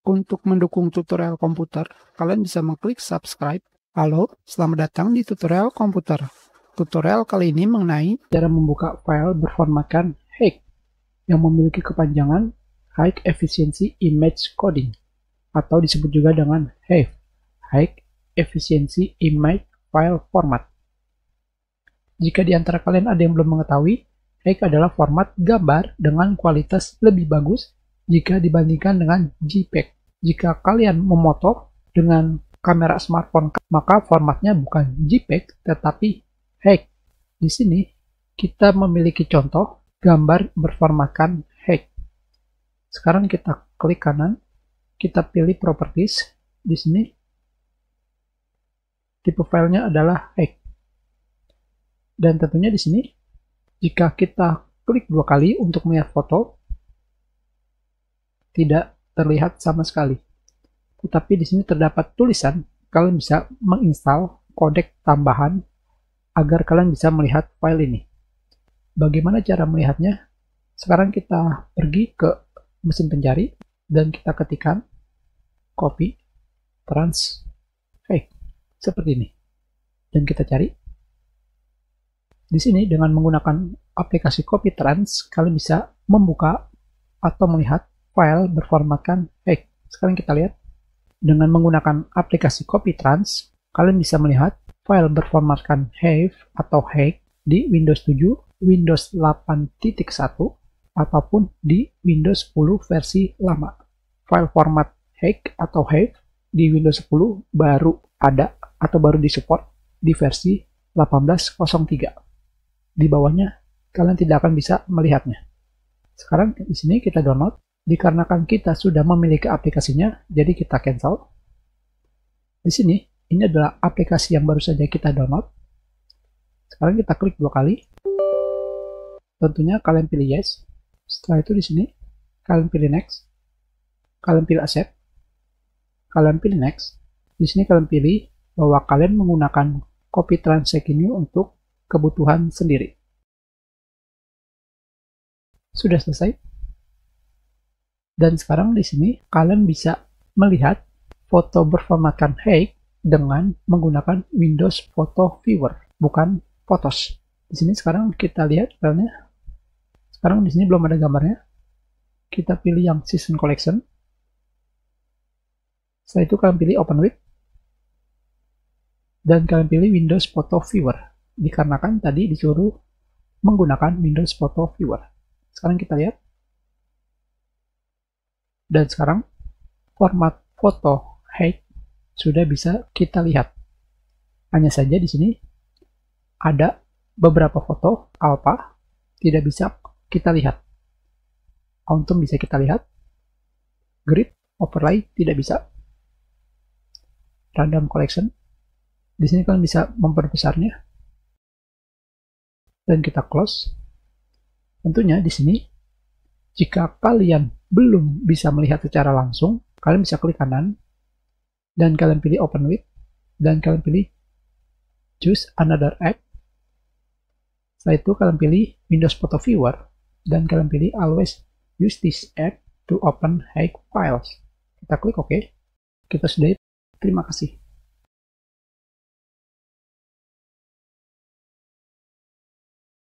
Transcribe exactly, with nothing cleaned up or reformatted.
Untuk mendukung tutorial komputer, kalian bisa mengklik subscribe. Halo, selamat datang di tutorial komputer. Tutorial kali ini mengenai cara membuka file berformatkan H E I C yang memiliki kepanjangan High Efficiency Image Coding atau disebut juga dengan H E I F, High Efficiency Image File Format. Jika di antara kalian ada yang belum mengetahui, H E I C adalah format gambar dengan kualitas lebih bagus jika dibandingkan dengan JPEG. Jika kalian memoto dengan kamera smartphone, maka formatnya bukan JPEG tetapi H E I C. Di sini kita memiliki contoh gambar berformatkan H E I C. Sekarang kita klik kanan, kita pilih properties. Di sini tipe filenya adalah H E I C. Dan tentunya di sini jika kita klik dua kali untuk melihat foto, tidak terlihat sama sekali. Tetapi di sini terdapat tulisan, kalian bisa menginstal kodek tambahan agar kalian bisa melihat file ini. Bagaimana cara melihatnya? Sekarang kita pergi ke mesin pencari dan kita ketikkan copy trans H E I C seperti ini. Dan kita cari. Di sini dengan menggunakan aplikasi copy trans, kalian bisa membuka atau melihat file berformatkan H E I C. Sekarang kita lihat, dengan menggunakan aplikasi copy trans, kalian bisa melihat file berformatkan H E I F atau H E I C di Windows tujuh, Windows delapan titik satu, ataupun di Windows sepuluh versi lama. File format H E I C atau H E I F di Windows sepuluh baru ada atau baru disupport di versi delapan belas nol tiga. Di bawahnya kalian tidak akan bisa melihatnya. Sekarang di sini kita download. Dikarenakan kita sudah memiliki aplikasinya, jadi kita cancel. Di sini, ini adalah aplikasi yang baru saja kita download. Sekarang kita klik dua kali. Tentunya kalian pilih yes. Setelah itu di sini, kalian pilih next. Kalian pilih accept. Kalian pilih next. Di sini kalian pilih bahwa kalian menggunakan copy transact ini untuk kebutuhan sendiri. Sudah selesai. Dan sekarang di sini kalian bisa melihat foto berformatkan H E I C dengan menggunakan Windows Photo Viewer, bukan Photos. Di sini sekarang kita lihat filenya. Sekarang di sini belum ada gambarnya. Kita pilih yang Season Collection. Setelah itu kalian pilih Open With. Dan kalian pilih Windows Photo Viewer. Dikarenakan tadi disuruh menggunakan Windows Photo Viewer. Sekarang kita lihat. Dan sekarang format foto H E I C sudah bisa kita lihat. Hanya saja di sini ada beberapa foto alpha tidak bisa kita lihat. Autumn bisa kita lihat. Grid overlay tidak bisa. Random collection. Di sini kalian bisa memperbesarnya. Dan kita close. Tentunya di sini jika kalian belum bisa melihat secara langsung, kalian bisa klik kanan, dan kalian pilih Open With, dan kalian pilih Choose Another App. Setelah itu kalian pilih Windows Photo Viewer, dan kalian pilih Always Use this app to open H E I C files. Kita klik OK. Kita sudah. Terima kasih.